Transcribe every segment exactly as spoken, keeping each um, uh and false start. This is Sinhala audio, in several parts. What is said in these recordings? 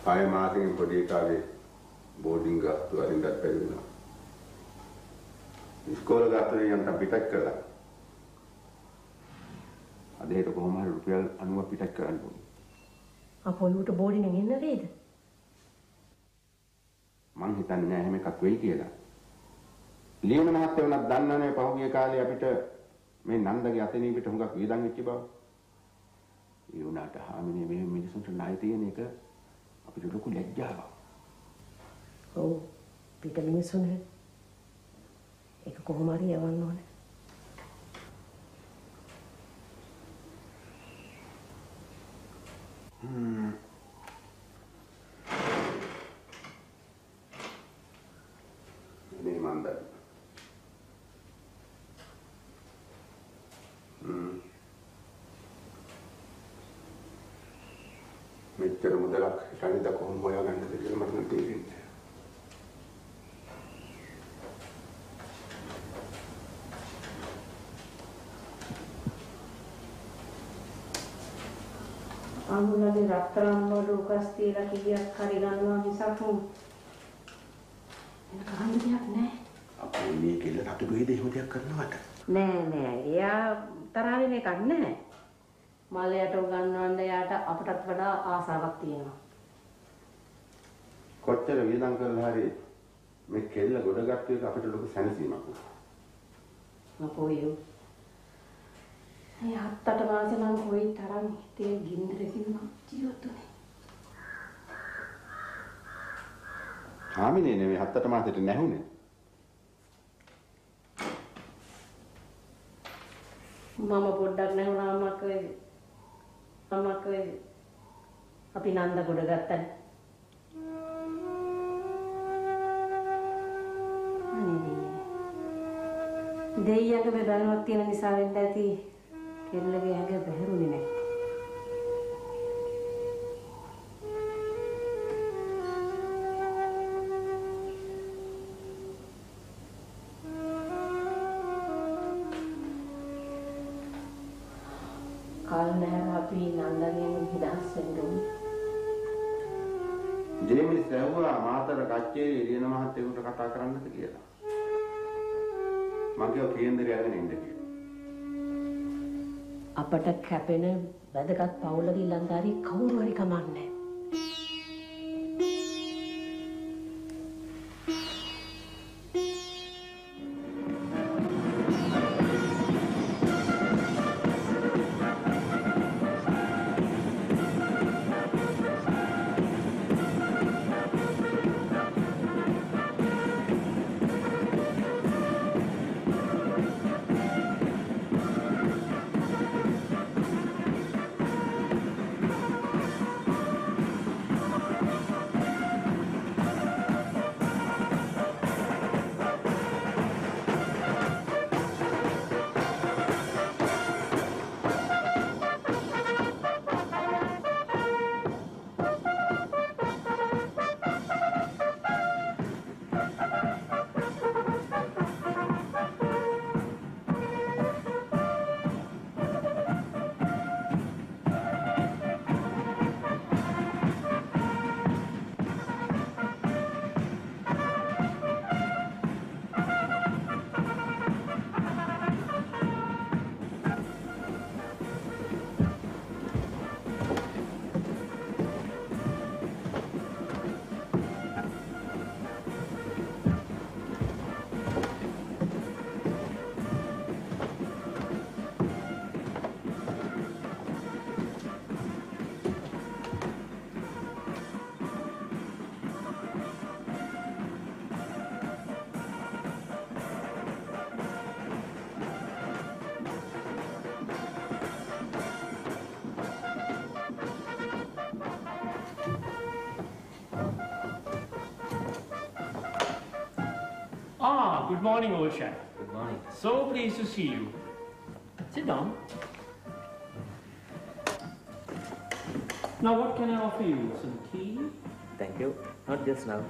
පය මාසෙකින් පොඩි එකාගේ බෝඩින් ගාස්තු වලින් ගත් බැරිුණා. ඉස්කෝල ගාස්තුවේ යන්තම් පිටක් කළා. අද හෙට කොහොම හරි රුපියල් අනූවක් පිටක් කරන්න ඕනේ. අපෝ උට බෝඩින් එකෙන් එන්න වේද? මං හිතන්නේ නෑ එහෙම එකක් වෙයි කියලා. ලියන මහත්තයා වුණත් දන්නවනේ පහුගිය කාලේ අපිට මේ නන්දගේ අතනීපිට හුඟක් වේදන් වෙච්ච බව. ඒ වුණාට හාමිනේ මේ මිනිසුන්ට ණය තියෙන එක අපිට ලොකු ලැජ්ජාවක්. ඔව් පිට මිනිසුනේ. ඒක කොහොම හරි යවන්න ඕනේ. හ්ම්. මේ මන්දා. හ්ම්. මෙච්චර මුදලක් හිතන්නේ ද කොහොම හොයාගන්නද කියලා මට නම් තේරෙන්නේ. අමුණගේ රත්තරන් වල උකස් තියලා කීයක් හරි ගන්නවා මිසක් එන කන්න දෙයක් නැහැ. අපේ මේ කෙල්ල රතු බෙහෙද එහෙම දෙයක් කරනවට නෑ නෑ එයා තරහ වෙන එකක් නැහැ. මලයට උගන්වන්න එයාට අපටත් වඩා ආසාවක් තියෙනවා. කොච්චර වියදම් කරලා හරි මේ කෙල්ල ගොඩගත්තු එක අපිට ලොකු සැනසීමක් වුණා. අපෝයෝ ඒ හත් අට මාසෙ මං කොයි තරම් හිතේ ගින්දරකින් ජීවත් වුනේ. හාමිනේ නෙමෙයි හත් අට මාසෙට නැහුනේ. මම පොඩ්ඩක් නැහුණා අම්මක් වෙයි. අම්මක් වෙයි. අපි නන්ද ගොඩ ගත්තා. දෙයියන්ගේ බැලුමක් තියෙන නිසා වෙන්න ඇති කෙල්ලගේ ඇඟ බැහැරුනේ නැහැ. කල් නැහැ අපි නන්දගෙන් නිදහස් වෙන්න ඕනේ. ජේමිස් ඇහුවා මාතර කච්චේ එළියන මහත්තයෙකුට කතා කරන්නද කියලා. මගේ කේන්දරය අරගෙන ඉන්න කියලා. අපට කැපෙන වැදගත් පවුලක ඉලන්දාරි කවුරු හරි කමන්නේ. Ah, good morning, old chap. Good morning. So pleased to see you. Sit down. Now, what can I offer you? Some tea? Thank you. Not just now.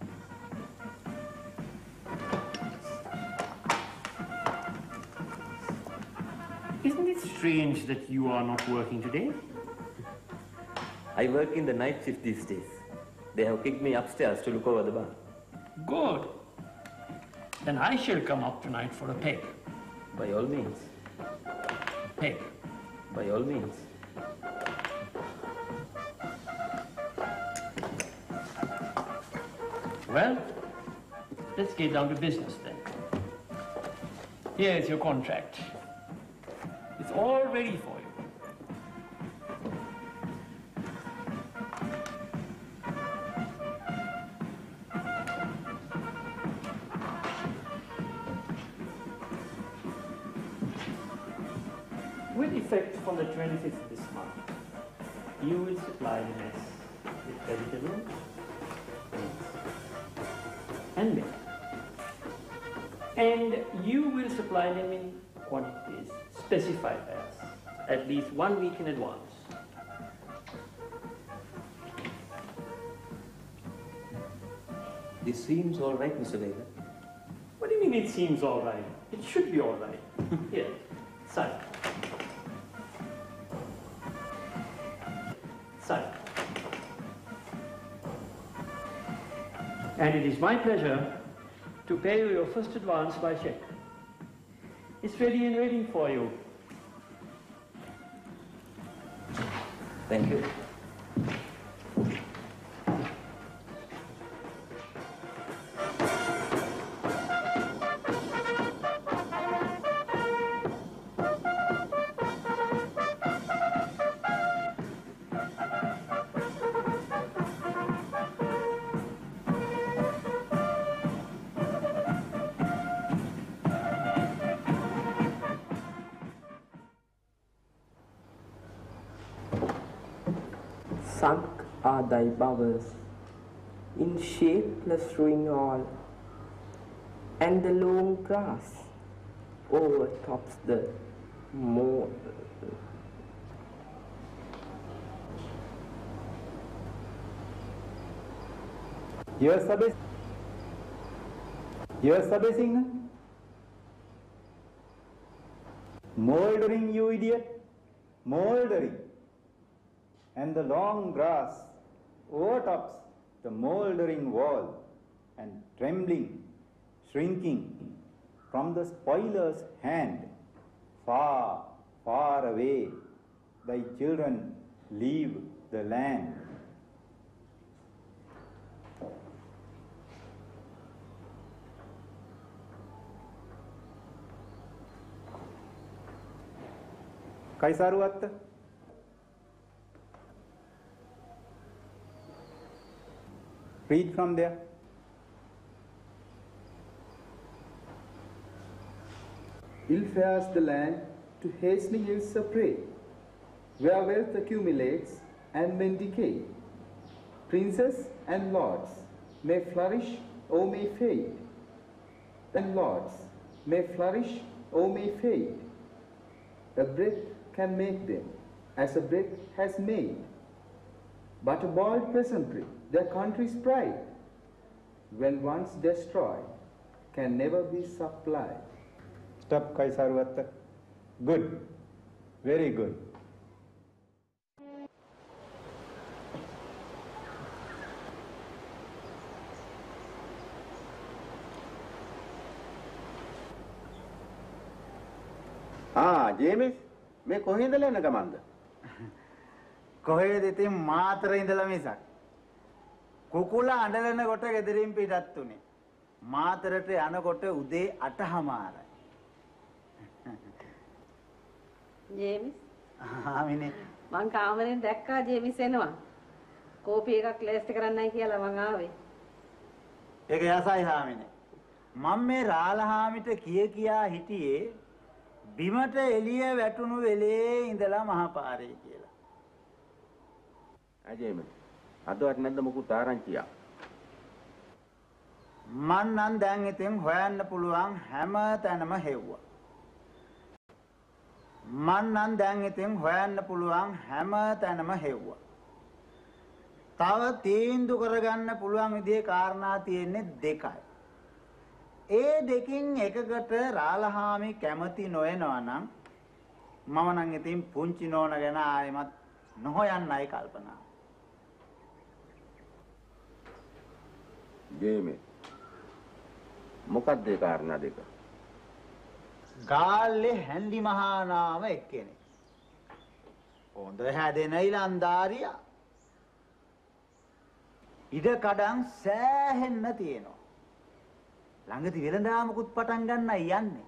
Isn't it strange that you are not working today? I work in the night shift these days. They have kicked me upstairs to look over the bar. Good. Then I shall come up tonight for a peg. By all means. Peg. By all means. Well, let's get down to business then. Here is your contract. It's all ready for you. With effect from the twenty-fifth this month, you will supply the mess with vegetables, and milk. And you will supply them in quantities specified by us, at least one week in advance. This seems all right, Mister Vega. What do you mean it seems all right? It should be all right. Here, sign. Sign. And it is my pleasure to pay you your first advance by check. It's ready and waiting for you. Thank you. Sunk are thy bowers, in shapeless ruin all, and the long grass overtops the moor. Yes, Sabe. Yes, Sabe Singh. Mouldering, you idiot. Mouldering. And the long grass overtops the mouldering wall, and trembling, shrinking from the spoiler's hand, far, far away, thy children leave the land. Kaisaruatta? Read from there. Ill fares the land to hastening ills a prey, where wealth accumulates and men decay. Princes and lords may flourish or may fade, and lords may flourish or may fade. A breath can make them, as a breath has made. But a bold peasantry, their country's pride, when once destroyed, can never be supplied. Stop, Kaisaruatta. Good. Very good. Ah, James, me කොහෙන්ද යන ගමන්ද? කොහෙද ඉතින් මාතර ඉඳලා මිසක්. කුකුලා අඬලන කොට ගෙදරින් පිටත් උනේ. මාතරට යනකොට උදේ අටමාරයි. ජේමිස් ආමිනේ මං කාමරෙන් දැක්කා ජේමිස් එනවා. කෝපි එකක් ලෑස්ති කරන්නයි කියලා මං ආවේ. ඒක යසයි හාමිනේ. මම මේ රාලහාමිට කිය කියා හිටියේ බිමට එළිය වැටුණු වෙලේ ඉඳලා මහපාරේ කියලා. අජේම අදවත් නැද්ද මොකුත් ආරංචියක්? මන් නම් දැන් ඉතින් හොයන්න පුළුවන් හැම තැනම හෙව්වා. මන් නම් දැන් ඉතින් හොයන්න පුළුවන් හැම තැනම හෙව්වා. තව තීන්දුව කරගන්න පුළුවන් විදිහේ කාරණා තියෙන්නේ දෙකයි. ඒ දෙකින් එකකට රාලහාමි කැමති නොවනවා නම් මම නම් ඉතින් පුංචි නෝන ගැන ආයෙමත් නොහොයන්නයි කල්පනා. ජේමේ මොකක්ද ඒ කාරණා දෙක? ගාල්ලේ හැන්දි මහා නාම එක්කෙනෙක්. හොඳ හැදෙන ඉලන්දාරියා. ඉඩ කඩන් සෑහෙන්න තියෙනවා. ළඟදී වෙළඳාමකුත් පටන් ගන්න යන්නේ.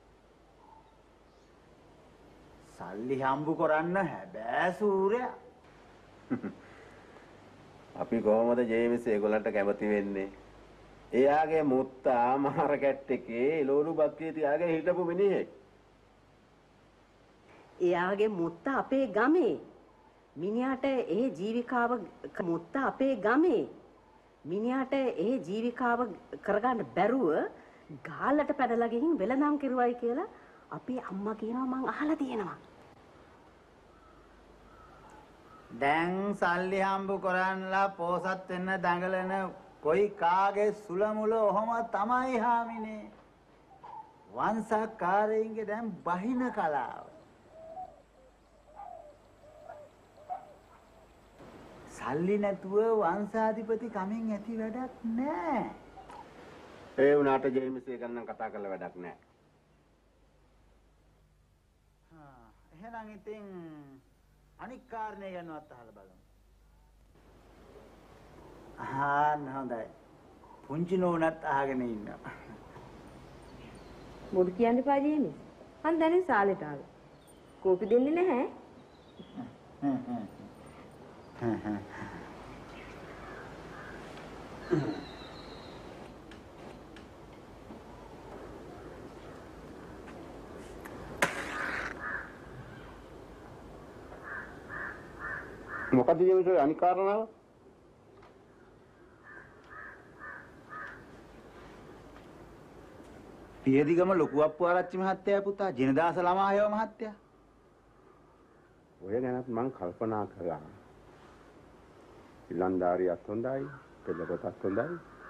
සල්ලි හම්බු කරන්න හැබෑ සූර්යා. අපි කොහොමද ජේමිස් ඒගොල්ලන්ට කැමති වෙන්නේ? එයාගේ මුත්තා මහර කැට්ටකේ එළවලු බක්කිය තියාගෙන හිටපු මිනිහෙක්. එයාගේ මුත්තා අපේ ගමේ. මිනිහාට ඒ ජීවිකාව මුත්තා අපේ ගමේ. මිනිහාට ඒ ජීවිකාව කරගන්න බැරුව ගාලට පැනලා ගිහින් වෙළඳාම් කරුවයි කියලා අපේ අම්මා කියනවා මං අහලා තියෙනවා. දැන් සල්ලි හම්බු කරන්නලා පෝසත් වෙන්න දඟලන කොයි කාගේ සුලමුල ඔහොම තමයි හාමිනේ. වංශකාරයින්ගේ දැන් බහින කලාව. සල්ලි නැතුව වංශාධිපති කමින් ඇති වැඩක් නෑ. ඒ වුණාට ජේමිස් එක ගන්න කතා කරලා වැඩක් නෑ. හා එහෙනම් ඉතින් අනික් කාරණේ ගැනවත් අහලා බලමු. ආ හොඳයි. පුංචි නෝනත් අහගෙන ඉන්නවා. මොකද කියන්න එපා ජේමිස්. මං දැන් සාලෙට ආවේ. කෝපි දෙන්නේ නැහැ. මොකද ජේමිස් ඔය අනික් කාරණාව? පියදිගම ලොකු අප්පුආරච්චි මහත්තයා පුතා ජිනදාස ළමායව මහත්තයා. ඔය ගැනත් මං කල්පනා කළා. ඉලන්දාරියත් හොඳයි, පෙළපතත් හොඳයි.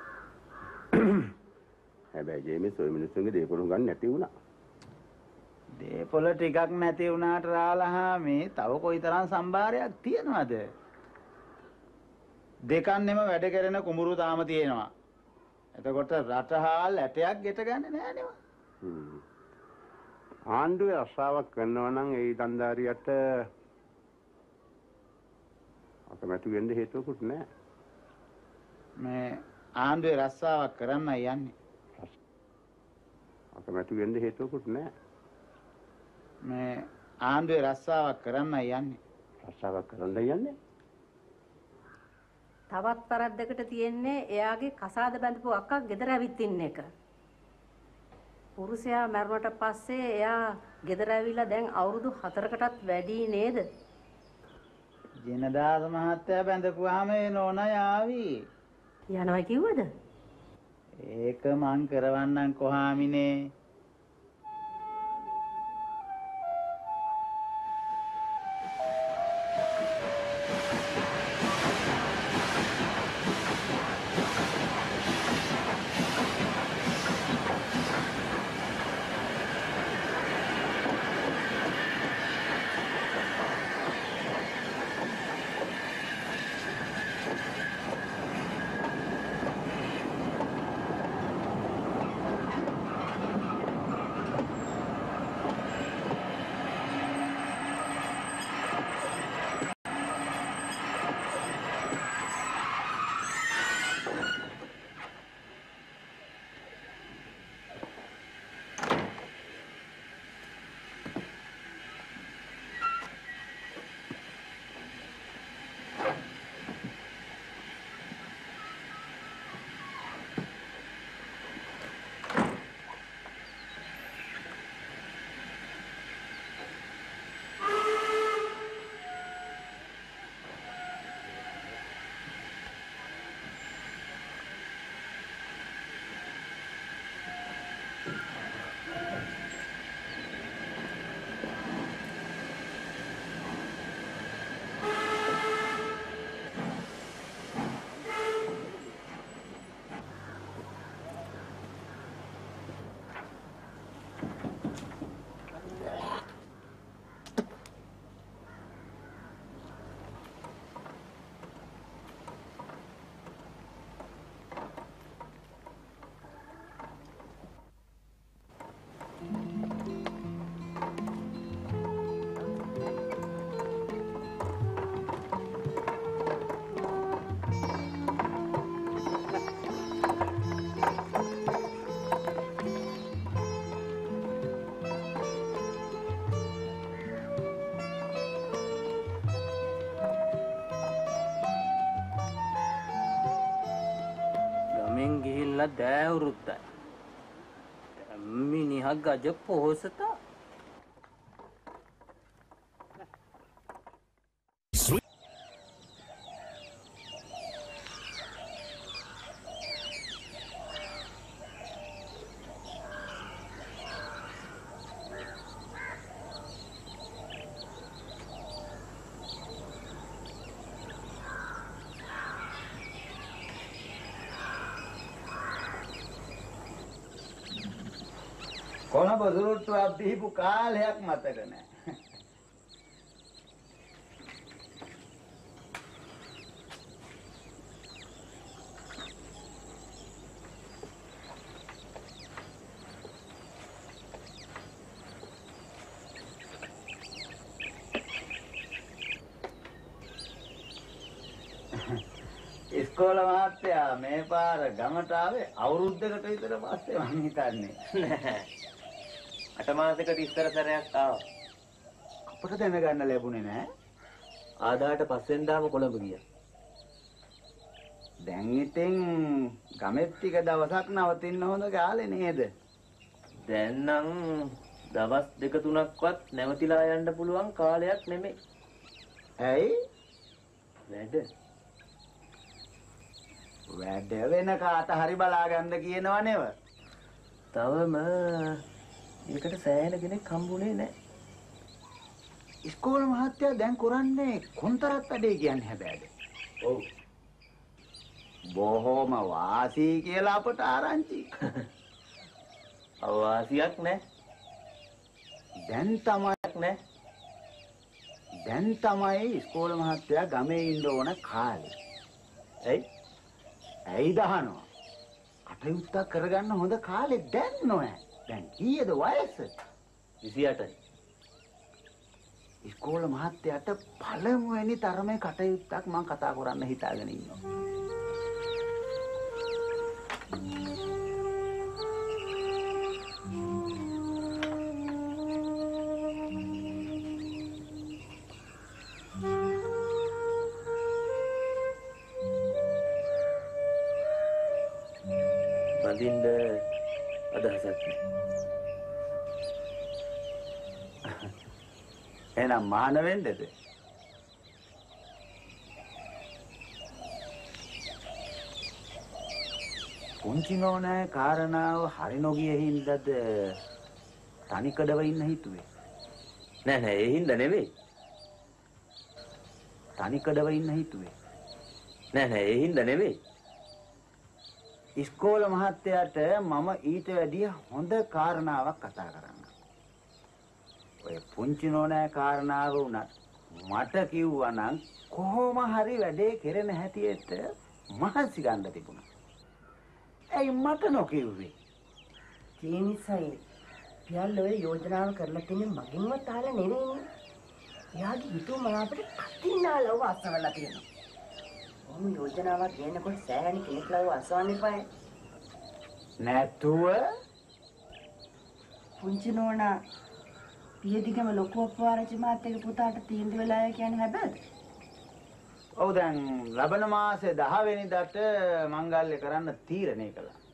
හැබැයි ජේමිස් ඔය මිනිස්සුන්ගේ දේපොළ ගන්න නැති වුණා. දේපොළ ටිකක් නැති වුණාට රාලහා මේ තව කොයිතරම් සම්භාරයක් තියනවද? දෙකන්නෙම වැඩ කරන කුඹුරු තාම තියෙනවා. එතකොට රටහාල් ඇටයක් ගෙට ගන්නේ නෑ නේද? හ්ම්. ආණ්ඩුවේ රස්සාවක් කරනවා නම් ඒ දන්දාරියට අකමැති වෙන්න හේතුවකුත් නෑ. මේ ආණ්ඩුවේ රස්සාවක් කරන්න යන්නේ. අකමැති වෙන්න හේතුවකුත් නෑ. මේ ආණ්ඩුවේ රස්සාවක් කරන්න යන්නේ. රස්සාවක් කරන්න යන්නේ? තවත් පරද්දකට තියෙන්නේ එයාගේ කසාද බැඳපු අක්කා ගෙදර ඇවිත් ඉන්න එක. පුරුෂයා මරුණට පස්සේ එයා ගෙදර ඇවිල්ලා දැන් අවුරුදු හතරකටත් වැඩි නේද? ජිනදාස මහත්තයා බැඳපුවාම ඒ නෝනා යාවි. යනවා කිව්වද? ඒක මං කරවන්නම් කොහාමිනේ. දෑවුරුද්දයි. මිනිහා ගජ පොහොසතා. කොන බදුරුට්ටුවක් දීපු කාලයක් මතක නැහැ. ඉස්කෝල මහත්තයා මේ පාර ගමට ආවේ අවුරුද්දකට විතර පස්සේ මං හිතන්නේ. නෑ. අට මාසයකට ඉස්සර සැරයක් ආවා. අපට දැනගන්න ලැබුණේ නෑ. ආදාට පස්සෙන්දාම කොළඹ ගියා. දැන් ඉතින් ගමෙත් ටික දවසක් නවතින්න හොඳ කාලේ නේද? දැන් නම් දවස් දෙක තුනක්වත් නැවතිලා යන්න පුළුවන් කාලයක් නෙමෙයි. ඇයි? වැඩ. වැඩ වෙන කාට හරි බලා ගන්න කියනව නේව? තවම ඒකට සෑහෙන කෙනෙක් හම්බුනේ නැහැ. ඉස්කෝල මහත්තයා දැන් කරන්නේ කොන්තරත් වැඩේ කියන්නේ හැබැයිද? ඔව්. බොහොම වාසී කියලා අපට ආරංචි. අවාසියක් නැහැ. දැන් තමයි නැහැ. දැන් තමයි ඉස්කෝල මහත්තයා ගමේ ඉන්න ඕන කාලේ. ඇයි? ඇයි දහනවා? කටයුත්තක් කරගන්න හොඳ කාලේ දැන් නෝය. දැන් කීයද වයස? විසි අටයි. ඉස්කෝල මහත්තයාට පළමුවෙනි තරමේ කටයුත්තක් මම කතා කරන්න හිතාගෙන ඉන්නවා. බඳින්න අදහසක් නෑ. එහෙනම් මහාන වෙන්නද? පුංචි නෝනා කාරණාව හරි නොගිය හින්දාද තනිකඩව ඉන්න හිතුවේ? නෑ නෑ ඒ හින්දා නෙවෙයි. තනිකඩව ඉන්න හිතුවේ? නෑ නෑ ඒ හින්දා නෙවෙයි. ඉස්කෝල මහත්තයාට මම ඊට වැඩිය හොඳ කාරණාවක් කතා කරන්න. ඔය පුංචි නෝනා කාරණාව උනත් මට කිව්වා නම් කොහොම හරි වැඩේ කෙරෙන හැටියට මහන්සි ගන්න තිබුණා. ඇයි මට නොකිව්වේ? ඒ නිසායි පියල් ඔය යෝජනාව කරලා තින්නේ මගින්වත් අහලා නෙවෙයිනේ. එයාගේ හිතුව මම අපිට කටිනාලව අසවලා තියෙනවා. ඔහොම යෝජනාවක් ගේනකොට සෑහෙන කෙනෙක් ලව අසවන්න එපායි. නැතුව පුංචි නෝනා පියදිගම ලොකු අප්පාරච්චි මහත්තයාගේ පුතාට තීන්දුව වෙලා කියන්නේ හැබැයිද? ඔව් දැන් ලබන මාසේ දහ වෙනිදාට මංගල්‍ය කරන්න තීරණය කළා.